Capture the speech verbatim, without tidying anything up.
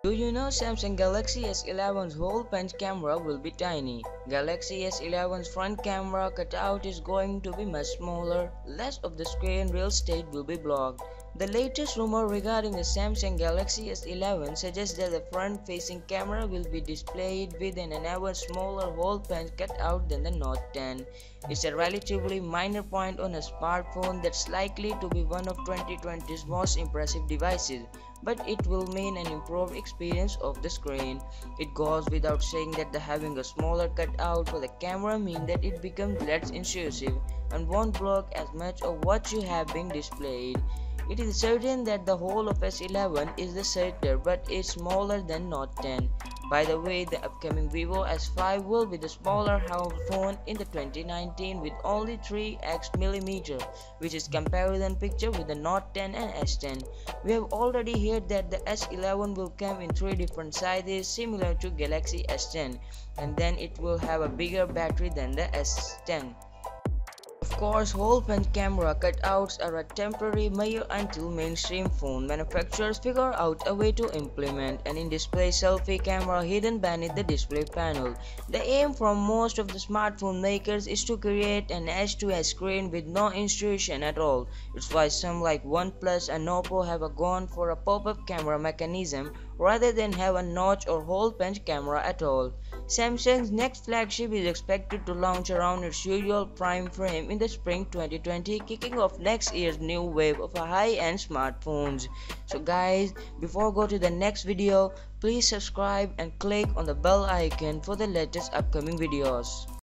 Do you know Samsung Galaxy S eleven's whole punch camera will be tiny? Galaxy S eleven's front camera cutout is going to be much smaller, less of the screen real estate will be blocked. The latest rumor regarding the Samsung Galaxy S eleven suggests that the front-facing camera will be displayed with an even smaller hole punch cutout than the Note ten. It's a relatively minor point on a smartphone that's likely to be one of twenty twenty's most impressive devices, but it will mean an improved experience of the screen. It goes without saying that the having a smaller cutout for the camera means that it becomes less intrusive and won't block as much of what you have being displayed. It is certain that the whole of S eleven is the center, but it's smaller than Note ten. By the way, the upcoming Vivo S five will be the smaller phone in the twenty nineteen with only three x millimeter, which is comparison picture with the Note ten and S ten. We have already heard that the S eleven will come in three different sizes similar to Galaxy S ten, and then it will have a bigger battery than the S ten. Of course, hole punch camera cutouts are a temporary measure until mainstream phone manufacturers figure out a way to implement an in-display selfie camera hidden beneath the display panel. The aim from most of the smartphone makers is to create an edge-to-edge screen with no intrusion at all. It's why some like OnePlus and Oppo have gone for a pop-up camera mechanism rather than have a notch or hole punch camera at all. Samsung's next flagship is expected to launch around its usual prime frame in the spring twenty twenty, kicking off next year's new wave of high-end smartphones. So guys, before go to the next video, please subscribe and click on the bell icon for the latest upcoming videos.